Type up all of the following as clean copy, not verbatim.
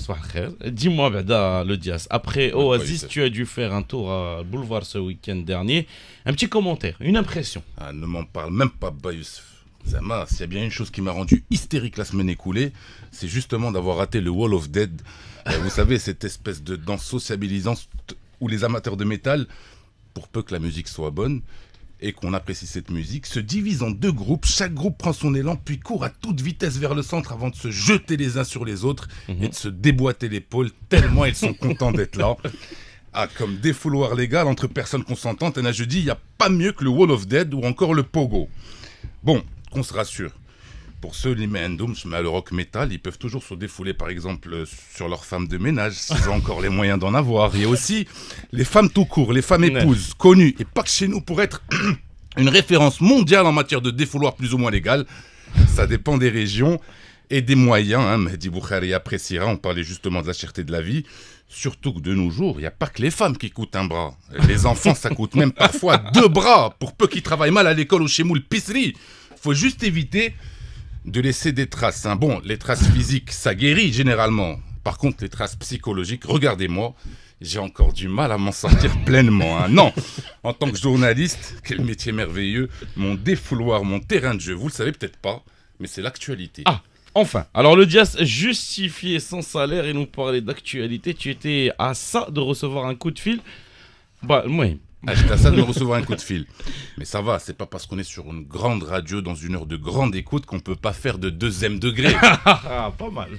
Dis-moi, Bada, le Dias, après Oasis, tu as dû faire un tour à Boulevard ce week-end dernier. Un petit commentaire, une impression. Ah, ne m'en parle même pas, Bayus. Zama, s'il y a bien une chose qui m'a rendu hystérique la semaine écoulée, c'est justement d'avoir raté le Wall of Dead. Vous savez, cette espèce de danse sociabilisante où les amateurs de métal, pour peu que la musique soit bonne et qu'on apprécie cette musique, se divisent en deux groupes. Chaque groupe prend son élan puis court à toute vitesse vers le centre avant de se jeter les uns sur les autres et de se déboîter l'épaule tellement ils sont contents d'être là. Ah, comme défouloir légal entre personnes consentantes, et là je dis, il n'y a pas mieux que le Wall of Dead ou encore le Pogo. Bon, qu'on se rassure. Pour ceux, les Mendoum, le rock metal, ils peuvent toujours se défouler, par exemple, sur leurs femmes de ménage, s'ils ont encore les moyens d'en avoir. Il y a aussi les femmes tout court, les femmes épouses, connues, et pas que chez nous, pour être une référence mondiale en matière de défouloir plus ou moins légal. Ça dépend des régions et des moyens. Mehdi Boukhari appréciera, on parlait justement de la cherté de la vie. Surtout que de nos jours, il n'y a pas que les femmes qui coûtent un bras. Les enfants, ça coûte même parfois 2 bras, pour peu qu'ils travaillent mal à l'école ou chez Moule Pisserie. Faut juste éviter de laisser des traces. Bon, les traces physiques, ça guérit généralement. Par contre, les traces psychologiques, regardez-moi, j'ai encore du mal à m'en sortir pleinement. Non, en tant que journaliste, quel métier merveilleux, mon défouloir, mon terrain de jeu, vous le savez peut-être pas, mais c'est l'actualité. Ah, enfin, alors le Dias justifiait son salaire et nous parlait d'actualité. Tu étais à ça de recevoir un coup de fil. Bah, oui. Ah, j'étais à ça de me recevoir un coup de fil. Mais ça va, c'est pas parce qu'on est sur une grande radio dans une heure de grande écoute qu'on peut pas faire de deuxième degré. Ah, pas mal.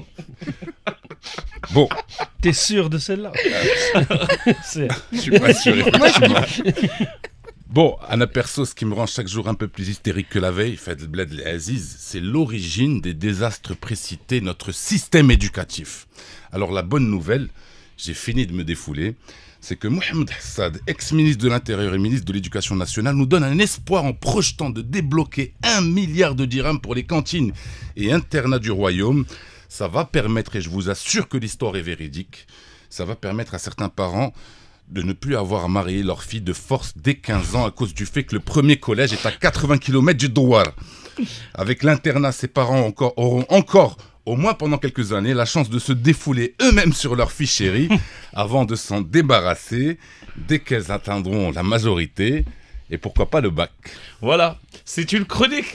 Bon. T'es sûr de celle-là? Je suis pas sûr, effectivement. Bon, Anna Perso, ce qui me rend chaque jour un peu plus hystérique que la veille, Fadel Bled Aziz, c'est l'origine des désastres précités, notre système éducatif. Alors la bonne nouvelle, j'ai fini de me défouler, c'est que Mohamed Hassad, ex-ministre de l'Intérieur et ministre de l'Éducation nationale, nous donne un espoir en projetant de débloquer 1 milliard de dirhams pour les cantines et internats du royaume. Ça va permettre, et je vous assure que l'histoire est véridique, ça va permettre à certains parents de ne plus avoir à marier leur fille de force dès 15 ans à cause du fait que le premier collège est à 80 km du Douar. Avec l'internat, ces parents auront encore, au moins pendant quelques années, la chance de se défouler eux-mêmes sur leur fille chérie avant de s'en débarrasser dès qu'elles atteindront la majorité et pourquoi pas le bac. Voilà, c'est une chronique...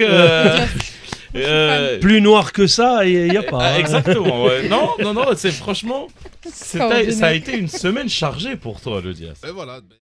Plus noir que ça, il n'y a pas. Exactement, ouais. Non, c'est franchement... Ça a été une semaine chargée pour toi, le Dias. Et voilà.